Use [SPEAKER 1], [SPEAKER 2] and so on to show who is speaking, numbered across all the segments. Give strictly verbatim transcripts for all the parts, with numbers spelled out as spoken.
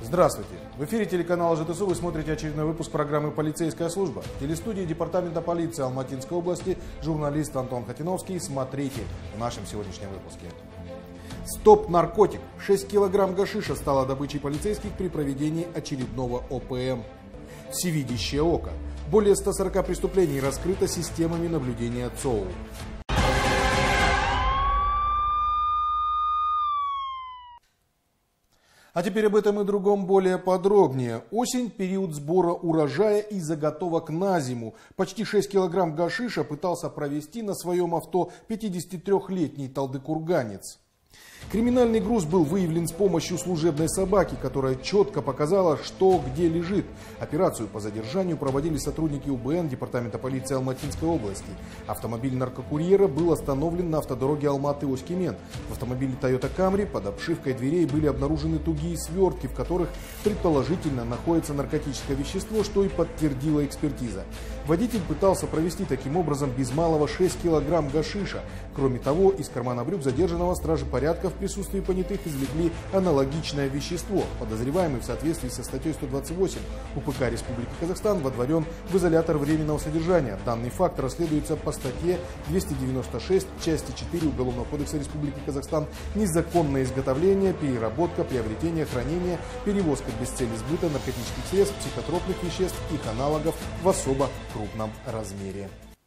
[SPEAKER 1] Здравствуйте! В эфире телеканала ЖТСУ вы смотрите очередной выпуск программы «Полицейская служба». В телестудии Департамента полиции Алматинской области журналист Антон Хатиновский. Смотрите в нашем сегодняшнем выпуске. Стоп-наркотик. шесть килограмм гашиша стало добычей полицейских при проведении очередного О П М. Всевидящее око. Более ста сорока преступлений раскрыто системами наблюдения Ц О У. А теперь об этом и другом более подробнее. Осень – период сбора урожая и заготовок на зиму. Почти шесть килограмм гашиша пытался провести на своем авто пятидесятитрёхлетний талдыкурганец. Криминальный груз был выявлен с помощью служебной собаки, которая четко показала, что где лежит. Операцию по задержанию проводили сотрудники У Б Н Департамента полиции Алматинской области. Автомобиль наркокурьера был остановлен на автодороге Алматы-Оськимен. В автомобиле Toyota Camry под обшивкой дверей были обнаружены тугие свертки, в которых предположительно находится наркотическое вещество, что и подтвердила экспертиза. Водитель пытался провести таким образом без малого шесть килограмм гашиша. Кроме того, из кармана брюк задержанного стражи порядка в присутствии понятых извлекли аналогичное вещество. Подозреваемый в соответствии со статьей сто двадцать восемь У П К Республики Казахстан водворен в изолятор временного содержания. Данный факт расследуется по статье двести девяносто шесть части четыре Уголовного кодекса Республики Казахстан «Незаконное изготовление, переработка, приобретение, хранение, перевозка без цели сбыта наркотических средств, психотропных веществ, их аналогов в особо крупном размере».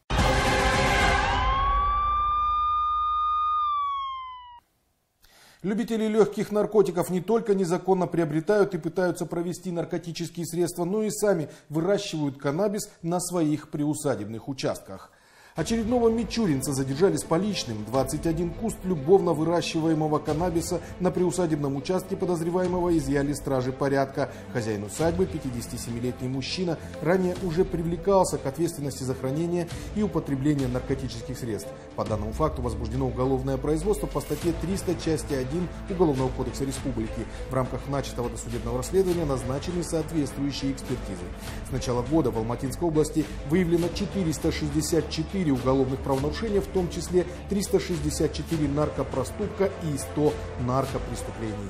[SPEAKER 1] Любители легких наркотиков не только незаконно приобретают и пытаются провести наркотические средства, но и сами выращивают каннабис на своих приусадебных участках. Очередного мичуринца задержали с поличным. двадцать один куст любовно выращиваемого каннабиса на приусадебном участке подозреваемого изъяли стражи порядка. Хозяин усадьбы, пятидесятисемилетний мужчина, ранее уже привлекался к ответственности за хранение и употребление наркотических средств. По данному факту возбуждено уголовное производство по статье триста части один Уголовного кодекса Республики. В рамках начатого досудебного расследования назначены соответствующие экспертизы. С начала года в Алматинской области выявлено четыреста шестьдесят четыре уголовных правонарушения, в том числе триста шестьдесят четыре наркопроступка и сто наркопреступлений.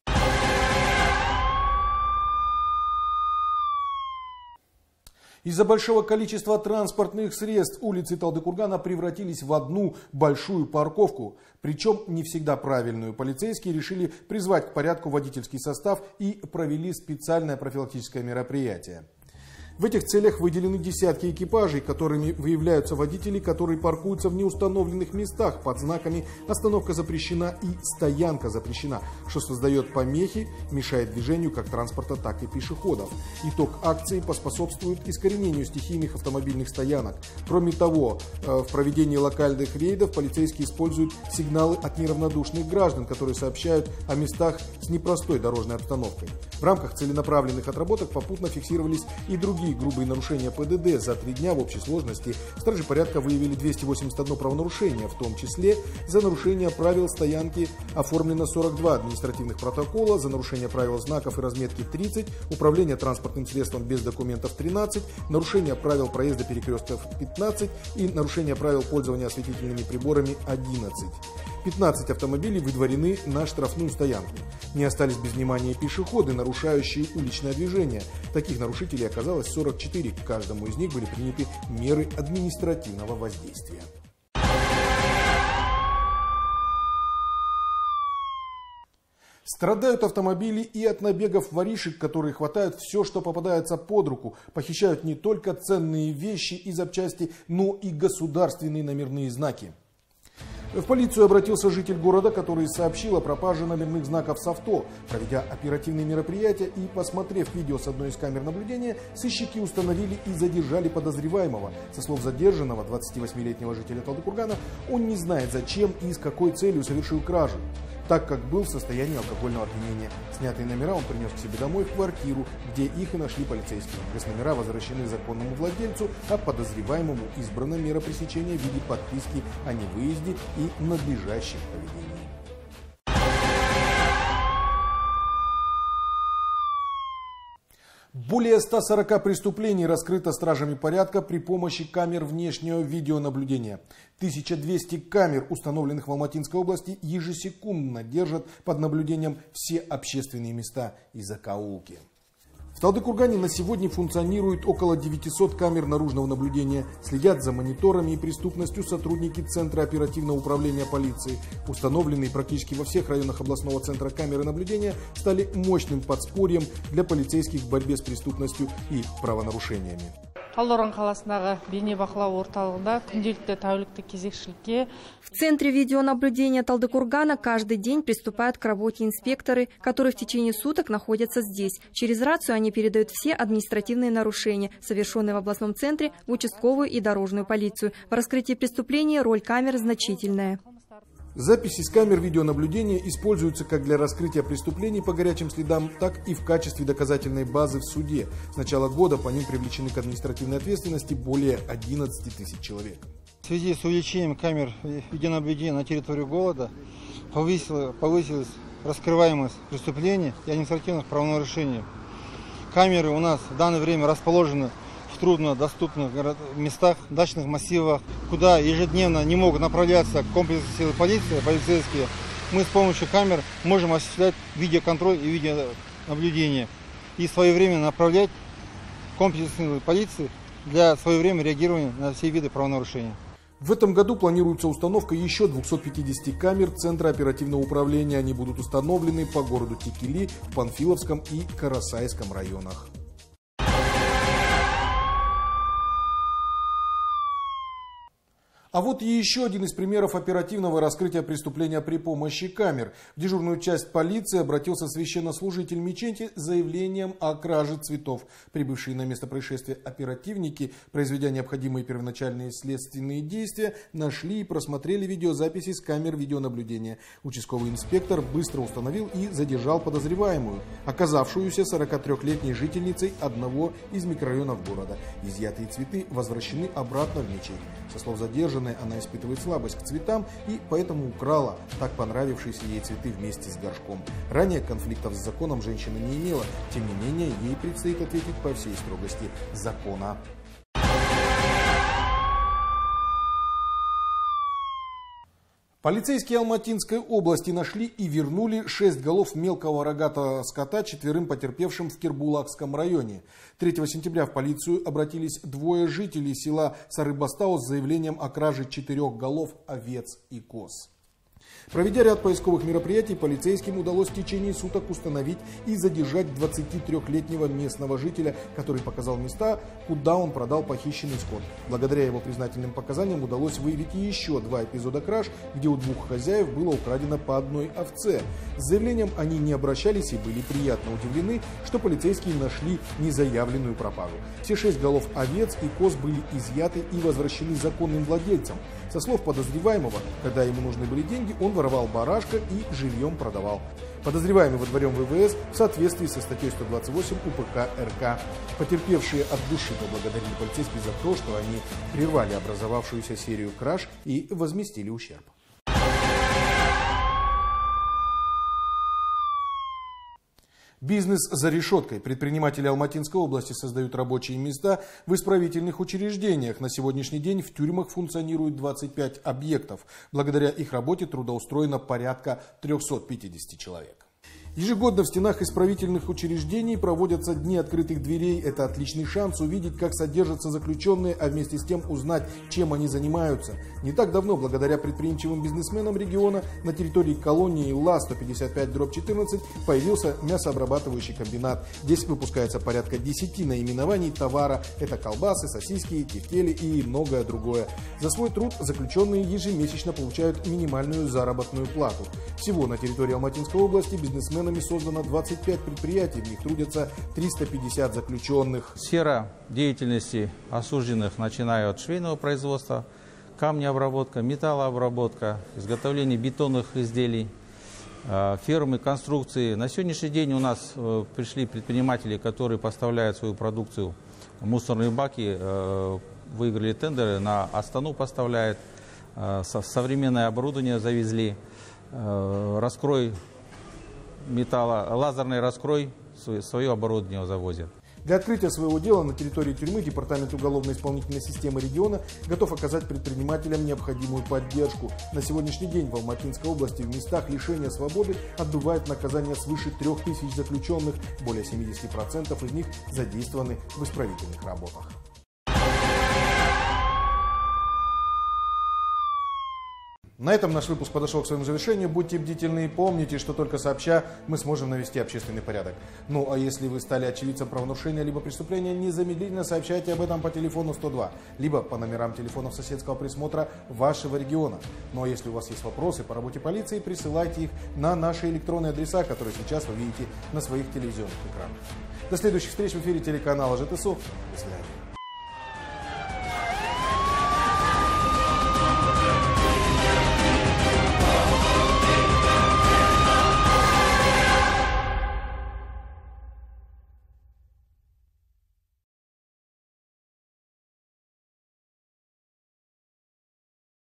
[SPEAKER 1] Из-за большого количества транспортных средств улицы Талдыкургана превратились в одну большую парковку. Причем не всегда правильную. Полицейские решили призвать к порядку водительский состав и провели специальное профилактическое мероприятие. В этих целях выделены десятки экипажей, которыми выявляются водители, которые паркуются в неустановленных местах под знаками «Остановка запрещена» и «Стоянка запрещена», что создает помехи, мешает движению как транспорта, так и пешеходов. Итог акции поспособствует искоренению стихийных автомобильных стоянок. Кроме того, в проведении локальных рейдов полицейские используют сигналы от неравнодушных граждан, которые сообщают о местах с непростой дорожной обстановкой. В рамках целенаправленных отработок попутно фиксировались и другие грубые нарушения П Д Д. За три дня в общей сложности стражи порядка выявили двести восемьдесят одно правонарушение, в том числе за нарушение правил стоянки оформлено сорок два административных протокола, за нарушение правил знаков и разметки тридцать, управление транспортным средством без документов тринадцать, нарушение правил проезда перекрестков пятнадцать и нарушение правил пользования осветительными приборами одиннадцать. пятнадцать автомобилей выдворены на штрафную стоянку. Не остались без внимания пешеходы, нарушающие уличное движение. Таких нарушителей оказалось сорок четыре. К каждому из них были приняты меры административного воздействия. Страдают автомобили и от набегов воришек, которые хватают все, что попадается под руку. Похищают не только ценные вещи и запчасти, но и государственные номерные знаки. В полицию обратился житель города, который сообщил о пропаже номерных знаков с авто. Проведя оперативные мероприятия и посмотрев видео с одной из камер наблюдения, сыщики установили и задержали подозреваемого. Со слов задержанного, двадцативосьмилетнего жителя Талдыкургана, он не знает, зачем и с какой целью совершил кражу, так как был в состоянии алкогольного опьянения. Снятые номера он принес к себе домой в квартиру, где их и нашли полицейские. Госномера возвращены законному владельцу, а подозреваемому избрана мера пресечения в виде подписки о невыезде и надлежащем поведении. Более ста сорока преступлений раскрыто стражами порядка при помощи камер внешнего видеонаблюдения. тысяча двести камер, установленных в Алматинской области, ежесекундно держат под наблюдением все общественные места и закоулки. В Талдыкургане на сегодня функционирует около девятисот камер наружного наблюдения. Следят за мониторами и преступностью сотрудники Центра оперативного управления полиции. Установленные практически во всех районах областного центра камеры наблюдения стали мощным подспорьем для полицейских в борьбе с преступностью и правонарушениями.
[SPEAKER 2] В
[SPEAKER 3] центре видеонаблюдения Талдыкургана каждый день приступают к работе инспекторы, которые в течение суток находятся здесь. Через рацию они передают все административные нарушения, совершенные в областном центре, в участковую и дорожную полицию. В раскрытии преступлений роль камер значительная.
[SPEAKER 1] Записи с камер видеонаблюдения используются как для раскрытия преступлений по горячим следам, так и в качестве доказательной базы в суде. С начала года по ним привлечены к административной ответственности более одиннадцати тысяч человек.
[SPEAKER 4] В связи с увеличением камер видеонаблюдения на территории города повысилась, повысилась раскрываемость преступлений и административных правонарушений. Камеры у нас в данное время расположены в труднодоступных местах, дачных массивах, куда ежедневно не могут направляться комплексы силы полиции, полицейские. Мы с помощью камер можем осуществлять видеоконтроль и видеонаблюдение и своевременно направлять комплексы силы полиции для своевременного реагирования на все виды правонарушений.
[SPEAKER 1] В этом году планируется установка еще двухсот пятидесяти камер Центра оперативного управления. Они будут установлены по городу Текели, в Панфиловском и Карасайском районах. А вот и еще один из примеров оперативного раскрытия преступления при помощи камер. В дежурную часть полиции обратился священнослужитель мечети с заявлением о краже цветов. Прибывшие на место происшествия оперативники, произведя необходимые первоначальные следственные действия, нашли и просмотрели видеозаписи с камер видеонаблюдения. Участковый инспектор быстро установил и задержал подозреваемую, оказавшуюся сорокатрёхлетней жительницей одного из микрорайонов города. Изъятые цветы возвращены обратно в мечеть. Со слов задержанной, она испытывает слабость к цветам и поэтому украла так понравившиеся ей цветы вместе с горшком. Ранее конфликтов с законом женщина не имела, тем не менее ей предстоит ответить по всей строгости закона. Полицейские Алматинской области нашли и вернули шесть голов мелкого рогатого скота четверым потерпевшим в Кербулакском районе. третьего сентября в полицию обратились двое жителей села Сарыбастау с заявлением о краже четырех голов овец и коз. Проведя ряд поисковых мероприятий, полицейским удалось в течение суток установить и задержать двадцатитрёхлетнего местного жителя, который показал места, куда он продал похищенный скот. Благодаря его признательным показаниям удалось выявить еще два эпизода краж, где у двух хозяев было украдено по одной овце. С заявлением они не обращались и были приятно удивлены, что полицейские нашли незаявленную пропажу. Все шесть голов овец и коз были изъяты и возвращены законным владельцам. Со слов подозреваемого, когда ему нужны были деньги, он воровал барашка и живьем продавал. Подозреваемый водворен в вэ вэ эс в соответствии со статьей сто двадцать восемь у пэ ка эр ка. Потерпевшие от души поблагодарили полицейских за то, что они прервали образовавшуюся серию краж и возместили ущерб. Бизнес за решеткой. Предприниматели Алматинской области создают рабочие места в исправительных учреждениях. На сегодняшний день в тюрьмах функционирует двадцать пять объектов. Благодаря их работе трудоустроено порядка трёхсот пятидесяти человек. Ежегодно в стенах исправительных учреждений проводятся дни открытых дверей. Это отличный шанс увидеть, как содержатся заключенные, а вместе с тем узнать, чем они занимаются. Не так давно, благодаря предприимчивым бизнесменам региона, на территории колонии ла сто пятьдесят пять дробь четырнадцать появился мясообрабатывающий комбинат. Здесь выпускается порядка десяти наименований товара. Это колбасы, сосиски, тефтели и многое другое. За свой труд заключенные ежемесячно получают минимальную заработную плату. Всего на территории Алматинской области бизнесмены создано двадцать пять предприятий, в них трудятся триста пятьдесят заключенных.
[SPEAKER 5] Сфера деятельности осужденных, начиная от швейного производства, камнеобработка, металлообработка, изготовление бетонных изделий, фермы, конструкции. На сегодняшний день у нас пришли предприниматели, которые поставляют свою продукцию в мусорные баки, выиграли тендеры, на Астану поставляют, современное оборудование завезли, раскрой металла, лазерный раскрой, свое оборудование завозят.
[SPEAKER 1] Для открытия своего дела на территории тюрьмы Департамент уголовно-исполнительной системы региона готов оказать предпринимателям необходимую поддержку. На сегодняшний день в Алматинской области в местах лишения свободы отбывают наказание свыше трех тысяч заключенных, более семидесяти процентов из них задействованы в исправительных работах. На этом наш выпуск подошел к своему завершению. Будьте бдительны и помните, что только сообща мы сможем навести общественный порядок. Ну а если вы стали очевидцем правонарушения либо преступления, незамедлительно сообщайте об этом по телефону сто два, либо по номерам телефонов соседского присмотра вашего региона. Ну а если у вас есть вопросы по работе полиции, присылайте их на наши электронные адреса, которые сейчас вы видите на своих телевизионных экранах. До следующих встреч в эфире телеканала ЖТСУ. До свидания.